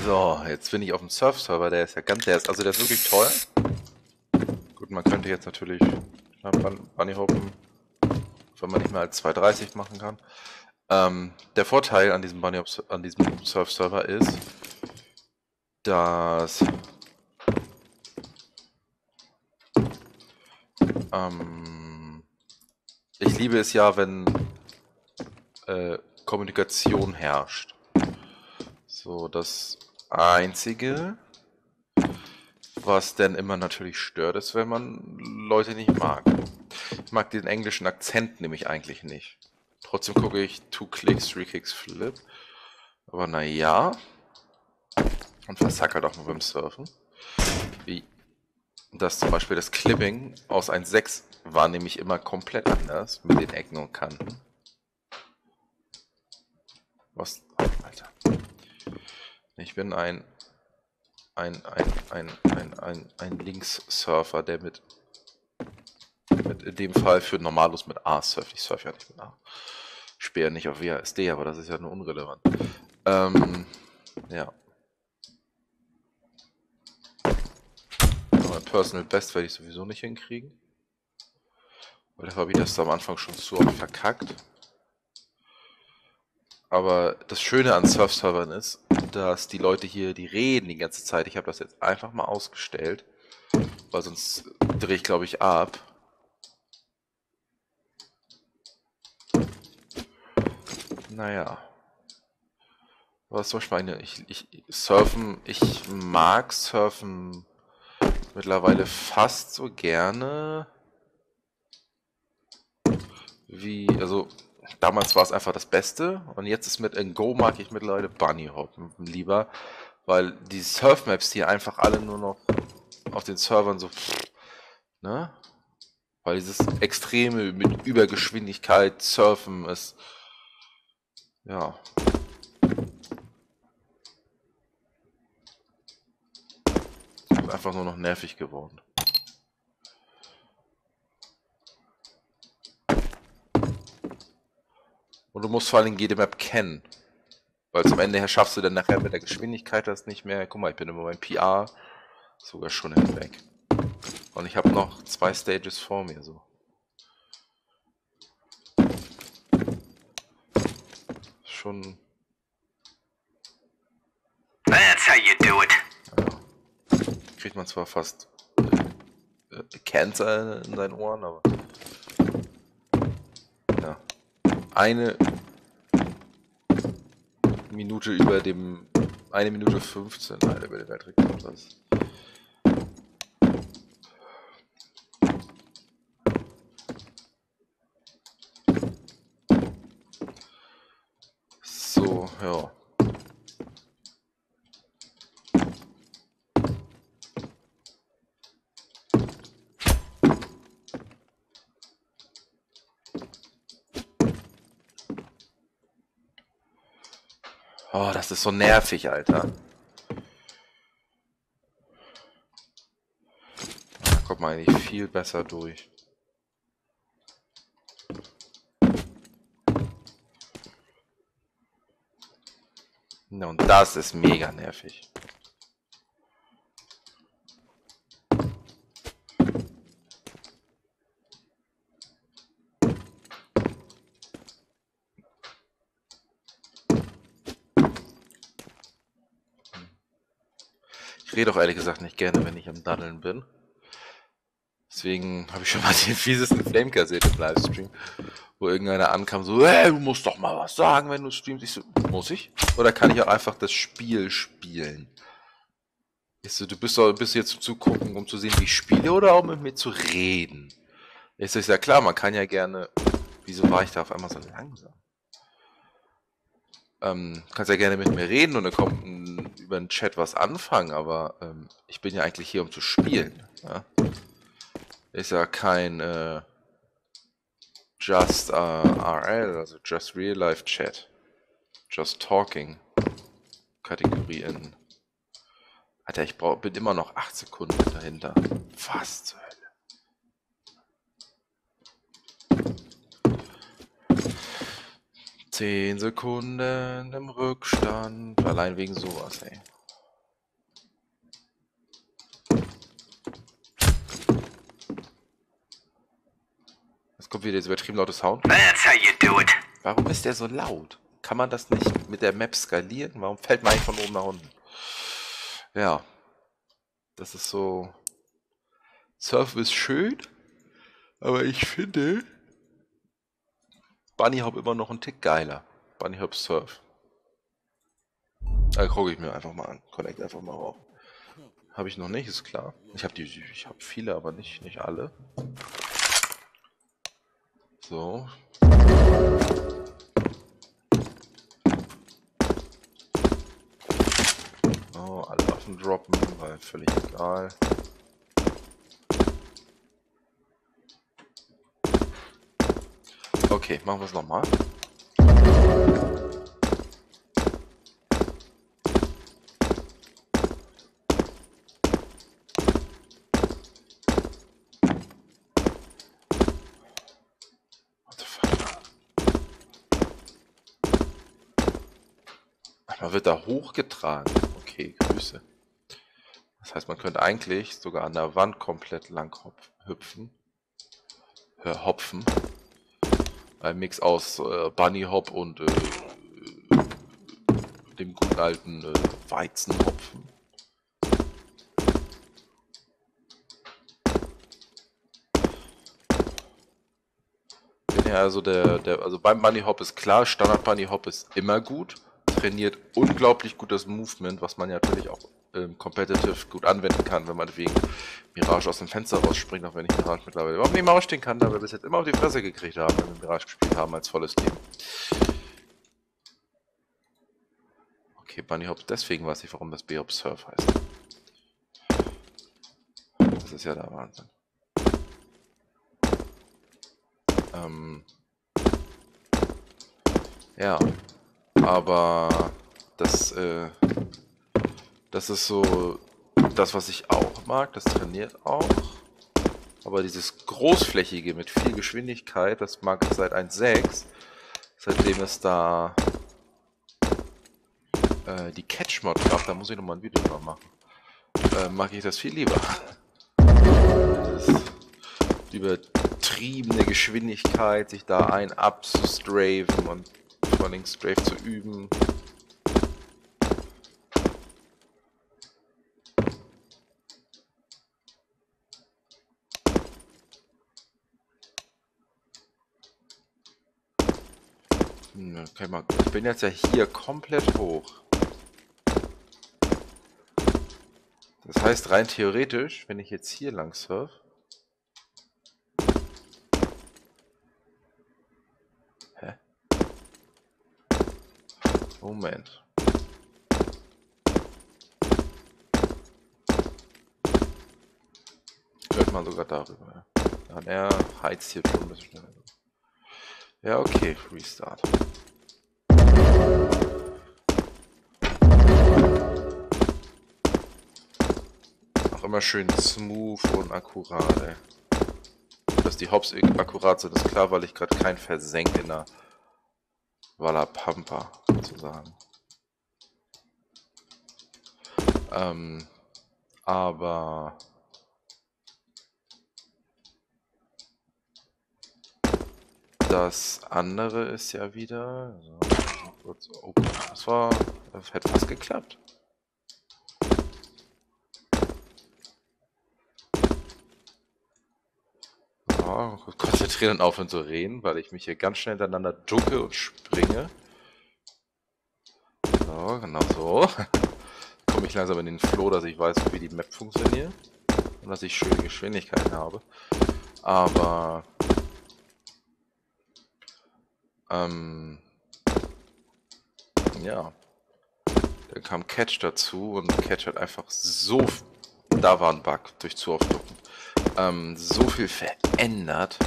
So, jetzt bin ich auf dem Surf-Server, der ist also der ist wirklich toll. Gut, man könnte jetzt natürlich Bunny hoppen, wenn man nicht mehr als 2,30 machen kann. Der Vorteil an diesem Surf-Server ist, dass ich liebe es ja, wenn Kommunikation herrscht. So, das Einzige, was dann immer natürlich stört, ist, wenn man Leute nicht mag. Ich mag den englischen Akzent nämlich eigentlich nicht. Trotzdem gucke ich 2 Clicks, 3 Kicks, Flip. Aber naja. Und versack halt auch mal beim Surfen. Wie das zum Beispiel das Clipping aus 1.6 war nämlich immer komplett anders mit den Ecken und Kanten. Was? Alter. Ich bin ein Links-Surfer, der mit in dem Fall für Normalos mit A surft. Ich surfe ja nicht mit A. Ich spiele ja nicht auf WASD, aber das ist ja nur unrelevant. Ja. Aber Personal Best werde ich sowieso nicht hinkriegen. Weil da habe ich das am Anfang schon zu oft verkackt. Aber das Schöne an Surf-Servern ist, dass die Leute hier, die reden die ganze Zeit. Ich habe das jetzt einfach mal ausgestellt, weil sonst drehe ich, glaube ich, ab. Naja. Was zum Beispiel ich mag Surfen mittlerweile fast so gerne wie, also damals war es einfach das Beste und jetzt ist in Go mag ich mittlerweile Bunny Hoppen lieber, weil die Surfmaps, die einfach alle nur noch auf den Servern so, ne? Weil dieses Extreme mit Übergeschwindigkeit Surfen ist, ja. Ist einfach nur noch nervig geworden. Und du musst vor allem jede Map kennen. Weil zum Ende her schaffst du dann nachher mit der Geschwindigkeit das nicht mehr. Guck mal, ich bin immer beim PR sogar schon hinweg. Und ich habe noch 2 Stages vor mir so. Schon. That's how you do it. Ja. Kriegt man zwar fast Cancer in seinen Ohren, aber. Ja. Eine Minute über dem. 1 Minute 15, Alter, über den Weltrekord. Das. So, ja. Oh, das ist so nervig, Alter. Da kommt man eigentlich viel besser durch. Ja, und das ist mega nervig. Ich rede auch ehrlich gesagt nicht gerne, wenn ich am Daddeln bin. Deswegen habe ich schon mal den fiesesten Flame kassiert im Livestream, wo irgendeiner ankam so, hey, du musst doch mal was sagen, wenn du streamst. Ich so, muss ich? Oder kann ich auch einfach das Spiel spielen? Ich so, du bist jetzt zum Zugucken, um zu sehen, wie ich spiele oder auch mit mir zu reden? Ich so, ist ja klar, man kann ja gerne. Wieso war ich da auf einmal so langsam? Kannst ja gerne mit mir reden und dann kommt über den Chat was anfangen, aber ich bin ja eigentlich hier, um zu spielen. Ja? Ist ja kein Just RL, also Just Real Life Chat. Just Talking Kategorie in. Alter, ich bin immer noch 8 Sekunden dahinter. Was zur Hölle? 10 Sekunden im Rückstand. Allein wegen sowas, ey. kommt wieder dieser übertrieben laute Sound. That's how you do it. Warum ist der so laut? Kann man das nicht mit der Map skalieren? Warum fällt man eigentlich von oben nach unten? Ja. Das ist so... Surf ist schön, aber ich finde Bunny Hop immer noch einen Tick geiler. Bunny Hop Surf. Da gucke ich mir einfach mal an. Connect einfach mal auf. Habe ich noch nicht, ist klar. Ich habe viele, aber nicht alle. So. Oh, alle Waffen droppen, weil völlig egal. Okay, machen wir es nochmal. Man wird da hochgetragen. Okay, Grüße. Das heißt, man könnte eigentlich sogar an der Wand komplett lang hüpfen. Hopfen. Ein Mix aus Bunny Hop und dem guten alten Weizenhopfen. Ja, also also beim Bunny Hop ist klar, Standard Bunny Hop ist immer gut. Trainiert unglaublich gut das Movement, was man ja natürlich auch competitive gut anwenden kann, wenn man wegen Mirage aus dem Fenster rausspringt, auch wenn ich Mirage mittlerweile überhaupt nicht mehr ausstehen kann, da wir bis jetzt immer auf die Fresse gekriegt haben, wenn wir Mirage gespielt haben als volles Team. Okay, Bunny Hop, deswegen weiß ich, warum das B-Hop Surf heißt. Das ist ja der Wahnsinn. Ja, aber das ist so das, was ich auch mag, das trainiert auch. Aber dieses Großflächige mit viel Geschwindigkeit, das mag ich seit 1.6, seitdem es da die Catch-Mod gab, da muss ich nochmal ein Video drüber machen, mag ich das viel lieber. Das übertriebene Geschwindigkeit, sich da abzustrafen und vor allem Strafe zu üben. Okay, mal, ich bin jetzt ja hier komplett hoch. Das heißt, rein theoretisch, wenn ich jetzt hier lang surf, Moment. Hört man sogar darüber. Ja, er heizt hier schon ein bisschen schneller. Ja, okay, Restart. Auch immer schön smooth und akkurat, ey. Dass die Hops akkurat sind, ist klar, weil ich gerade kein versenk in der Wallapampa sozusagen. Aber das andere ist ja wieder. So, kurz, oh, das hätte fast geklappt. So, konzentrieren und aufhören zu reden, weil ich mich hier ganz schnell hintereinander ducke und springe. So, genau so. Komme ich langsam in den Flow, dass ich weiß, wie die Map funktioniert. Und dass ich schöne Geschwindigkeiten habe. Aber ja. Dann kam Catch dazu und Catch hat einfach so... Da war ein Bug durch zu oft ducken. So viel verändert.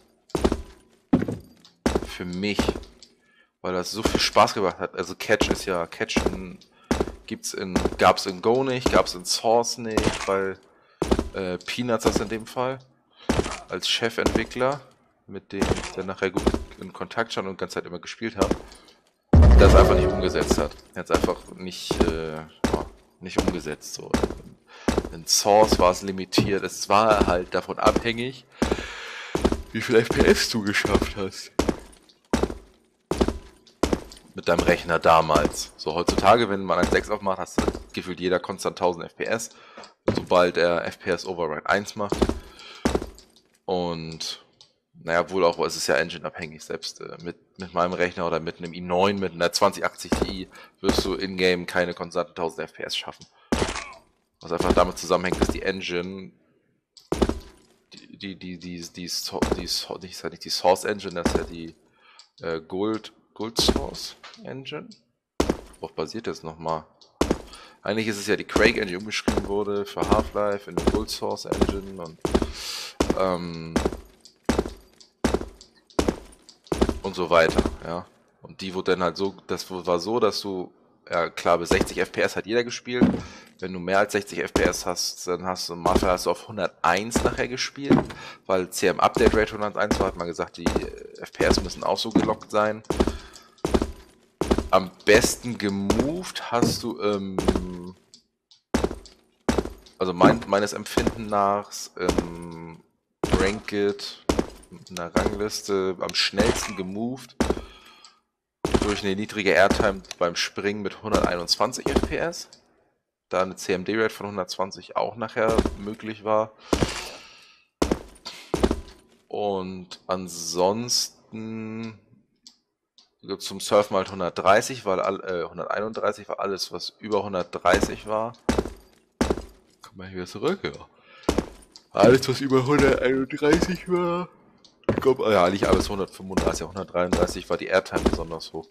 Für mich. Weil das so viel Spaß gemacht hat. Also Catch ist ja... Catch gab's in Go nicht, gab's in Source nicht, weil Peanuts das in dem Fall als Chefentwickler, mit dem ich dann nachher gut in Kontakt stand und die ganze Zeit immer gespielt habe, das einfach nicht umgesetzt hat. Er hat es einfach nicht umgesetzt. So. In Source war es limitiert, es war halt davon abhängig, wie viel FPS du geschafft hast. Mit deinem Rechner damals. So, heutzutage, wenn man 1.6 aufmacht, hast du gefühlt jeder konstant 1000 FPS. Sobald er FPS Override 1 macht. Und naja, wohl auch, es ist ja Engine-abhängig. Selbst mit meinem Rechner oder mit einem i9, mit einer 2080 Ti, wirst du in-game keine konstanten 1000 FPS schaffen. Was einfach damit zusammenhängt, dass die Engine, die Source Engine, das ist ja die Gold Source Engine. Worauf basiert das nochmal? Eigentlich ist es ja die Craig Engine umgeschrieben wurde für Half-Life in die Gold Source Engine und so weiter, ja. Und die wurde dann halt so, das war so, dass du, ja klar, bis 60 FPS hat jeder gespielt. Wenn du mehr als 60 FPS hast, dann hast du auf 101 nachher gespielt, weil CM Update Rate 101 war, hat man gesagt, die FPS müssen auch so gelockt sein. Am besten gemoved hast du, also meines Empfinden nach, Ranked in der Rangliste am schnellsten gemoved durch eine niedrige Airtime beim Springen mit 121 FPS. Da eine CMD-Rate von 120 auch nachher möglich war. Und ansonsten zum Surfen halt 130, weil 131 war alles, was über 130 war. Komm mal hier zurück, ja. Alles, was über 131 war. Ja, eigentlich alles 135, 133 war die Airtime besonders hoch.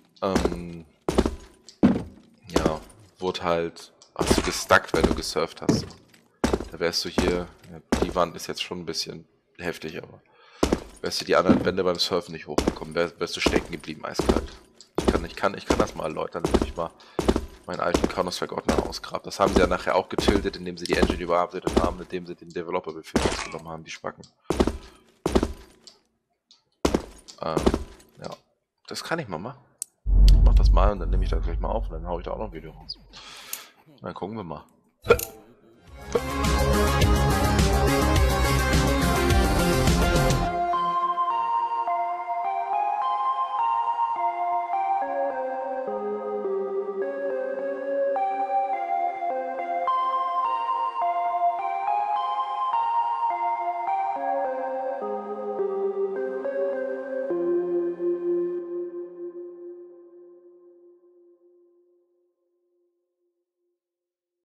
Ja, wurde halt, hast du gestuckt, wenn du gesurft hast. Da wärst du hier, ja, die Wand ist jetzt schon ein bisschen heftig, aber wärst du die anderen Wände beim Surfen nicht hochgekommen, wärst du stecken geblieben, eiskalt. Ich kann das mal erläutern, wenn ich mal meinen alten Counter-Strike-Ordner ausgrabe. Das haben sie ja nachher auch getildet, indem sie die Engine überarbeitet haben, indem sie den Developer-Befehl ausgenommen haben, die Spacken. Ja, das kann ich mal machen. Ich mach das mal und dann nehme ich das gleich mal auf und dann hau ich da auch noch ein Video raus. Dann gucken wir mal.